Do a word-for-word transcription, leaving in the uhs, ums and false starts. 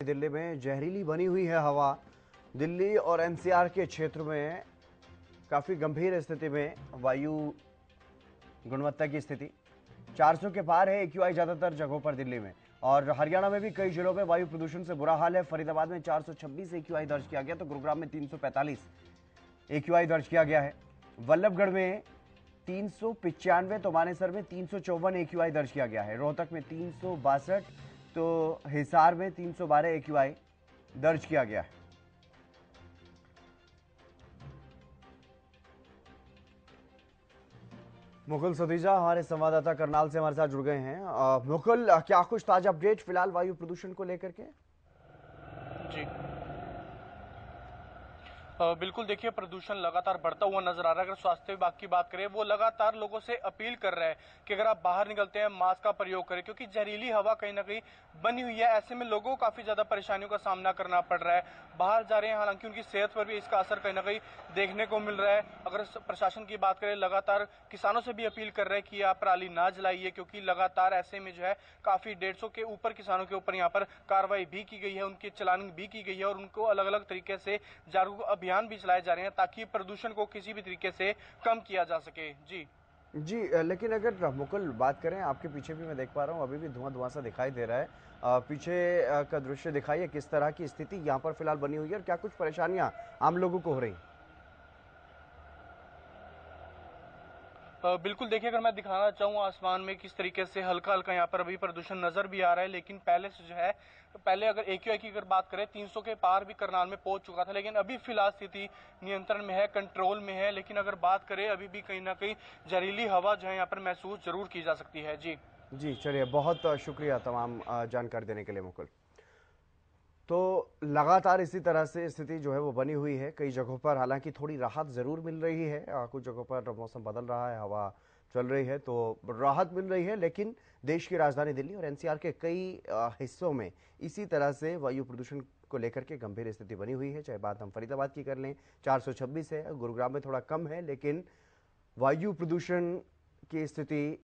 दिल्ली में जहरीली बनी हुई है हवा। दिल्ली और एनसीआर के क्षेत्र में काफी गंभीर स्थिति में वायु गुणवत्ता की स्थिति चार सौ के पार है एक्यूआई ज्यादातर जगहों पर दिल्ली में, और हरियाणा में भी कई जिलों में वायु प्रदूषण से बुरा हाल है। फरीदाबाद में चार सौ छब्बीस एक्यूआई दर्ज किया गया तो गुरुग्राम में तीन सौ पैंतालीस एक्यूआई दर्ज किया गया है। वल्लभगढ़ में तीन सौ पिचानवे तो मानेसर में तीन सौ चौवन एक्यूआई दर्ज किया गया है। रोहतक में तीन सौ बासठ तो हिसार में तीन सौ बारह एक्यूआई दर्ज किया गया है। मुकुल सतीजा हमारे संवाददाता करनाल से हमारे साथ जुड़ गए हैं। मुकुल, क्या कुछ ताजा अपडेट फिलहाल वायु प्रदूषण को लेकर के? जी बिल्कुल, देखिए प्रदूषण लगातार बढ़ता हुआ नजर आ रहा है। अगर स्वास्थ्य विभाग की बात करें, वो लगातार लोगों से अपील कर रहा है कि अगर आप बाहर निकलते हैं मास्क का प्रयोग करें, क्योंकि जहरीली हवा कहीं ना कहीं बनी हुई है। ऐसे में लोगों को काफी ज्यादा परेशानियों का सामना करना पड़ रहा है। बाहर जा रहे हैं, हालांकि उनकी सेहत पर भी इसका असर कहीं ना कहीं देखने को मिल रहा है। अगर प्रशासन की बात करें, लगातार किसानों से भी अपील कर रहे हैं कि आप पराली ना जलाइए, क्योंकि लगातार ऐसे में जो है काफी डेढ़ सौ के ऊपर किसानों के ऊपर यहाँ पर कार्रवाई भी की गई है, उनकी चलानिंग भी की गई है और उनको अलग अलग तरीके से जागरूक अभियान भी चलाए जा रहे हैं ताकि प्रदूषण को किसी भी तरीके से कम किया जा सके। जी जी, लेकिन अगर मुकुल बात करें, आपके पीछे भी मैं देख पा रहा हूँ अभी भी धुआं धुआं सा दिखाई दे रहा है। पीछे का दृश्य दिखाइए, किस तरह की स्थिति यहाँ पर फिलहाल बनी हुई है और क्या कुछ परेशानियां आम लोगों को हो रही? बिल्कुल, देखिए अगर मैं दिखाना चाहूँ आसमान में किस तरीके से हल्का हल्का यहाँ पर अभी प्रदूषण नजर भी आ रहा है, लेकिन पहले से जो है पहले अगर एक्यूआई की अगर बात करें तीन सौ के पार भी करनाल में पहुंच चुका था, लेकिन अभी फिलहाल स्थिति नियंत्रण में है, कंट्रोल में है। लेकिन अगर बात करें, अभी भी कहीं ना कहीं जहरीली हवा जो है यहाँ पर महसूस जरूर की जा सकती है। जी जी चलिए, बहुत शुक्रिया तमाम जानकारी देने के लिए मुकुल। तो लगातार इसी तरह से स्थिति जो है वो बनी हुई है कई जगहों पर। हालांकि थोड़ी राहत ज़रूर मिल रही है, कुछ जगहों पर मौसम बदल रहा है, हवा चल रही है तो राहत मिल रही है। लेकिन देश की राजधानी दिल्ली और एनसीआर के कई हिस्सों में इसी तरह से वायु प्रदूषण को लेकर के गंभीर स्थिति बनी हुई है। चाहे बात हम फरीदाबाद की कर लें, चार सौ छब्बीस है, गुरुग्राम में थोड़ा कम है, लेकिन वायु प्रदूषण की स्थिति